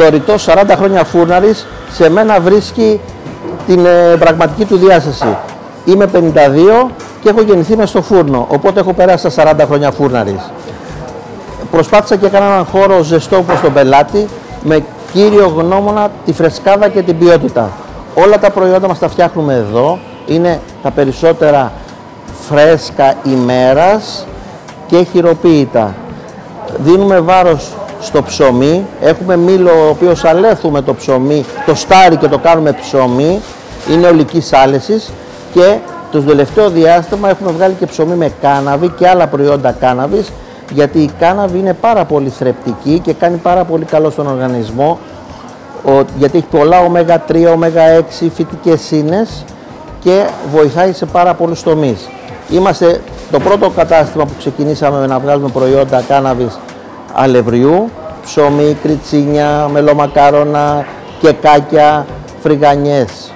το ρητό 40 χρόνια φούρναρης σε μένα βρίσκει την πραγματική του διάσταση. Είμαι 52 και έχω γεννηθεί μες στο φούρνο, οπότε έχω περάσει τα 40 χρόνια φούρναρης. Προσπάθησα και έκανα έναν χώρο ζεστό προς τον πελάτη, με κύριο γνώμονα τη φρεσκάδα και την ποιότητα. Όλα τα προϊόντα μας τα φτιάχνουμε εδώ, είναι τα περισσότερα φρέσκα ημέρας και χειροποίητα. Δίνουμε βάρος στο ψωμί, έχουμε μήλο ο οποίος αλέθουμε το ψωμί, το στάρι και το κάνουμε ψωμί, είναι ολικής άλεσης και το τελευταίο διάστημα έχουμε βγάλει και ψωμί με κάναβη και άλλα προϊόντα κάναβης, γιατί η κάναβη είναι πάρα πολύ θρεπτική και κάνει πάρα πολύ καλό στον οργανισμό, γιατί έχει πολλά ω3, ω6 φυτικές ίνες και βοηθάει σε πάρα πολλούς τομείς. Είμαστε το πρώτο κατάστημα που ξεκινήσαμε να βγάλουμε προϊόντα κάναβης αλευριού, ψωμί, κριτσίνια, μελομακάρονα, κεκάκια, φρυγανιές.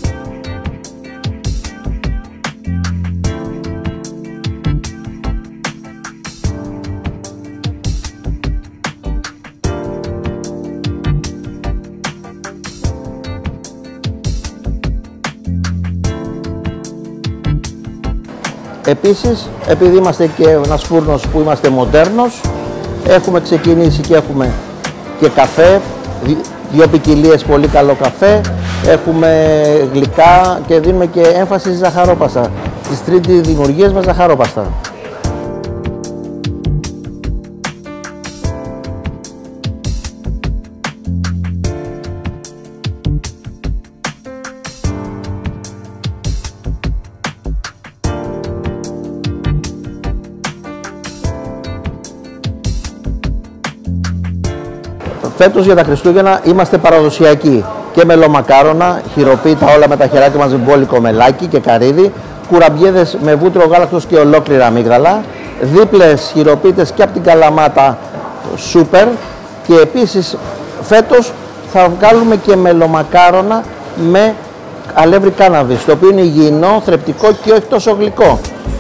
Επίσης, επειδή είμαστε και ένας φούρνος που είμαστε μοντέρνος, έχουμε ξεκινήσει και έχουμε και καφέ, δύο ποικιλίες πολύ καλό καφέ, έχουμε γλυκά και δίνουμε και έμφαση στη ζαχαρόπαστα, στις 3D δημιουργίες με ζαχαρόπαστα. Φέτος για τα Χριστούγεννα είμαστε παραδοσιακοί και μελομακάρονα, χειροποίητα όλα με τα χεράκια μας με μπόλικο μελάκι και καρύδι, κουραμπιέδες με βούτυρο γάλακτος και ολόκληρα αμύγδαλα, δίπλες χειροποίητες και από την Καλαμάτα σούπερ και επίσης φέτος θα βγάλουμε και μελομακάρονα με αλεύρι κάναβης, το οποίο είναι υγιεινό, θρεπτικό και όχι τόσο γλυκό.